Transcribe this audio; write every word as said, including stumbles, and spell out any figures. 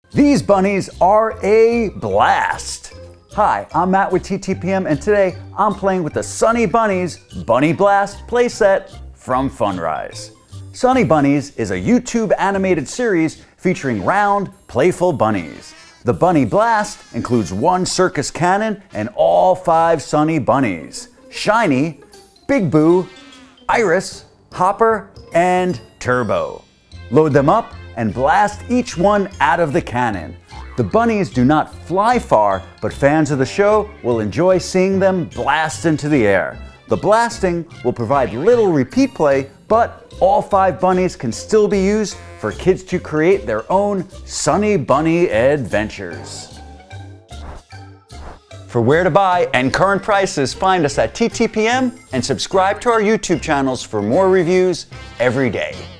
These bunnies are a blast. Hi, I'm Matt with T T P M, and today I'm playing with the Sunny Bunnies Bunny Blast playset from Funrise. Sunny Bunnies is a YouTube animated series featuring round, playful bunnies. The Bunny Blast includes one circus cannon and all five Sunny Bunnies: Shiny, Big Boo, Iris, Hopper, and Turbo. Load them up and blast each one out of the cannon. The bunnies do not fly far, but fans of the show will enjoy seeing them blast into the air. The blasting will provide little repeat play, but all five bunnies can still be used for kids to create their own Sunny Bunny adventures. For where to buy and current prices, find us at T T P M and subscribe to our YouTube channels for more reviews every day.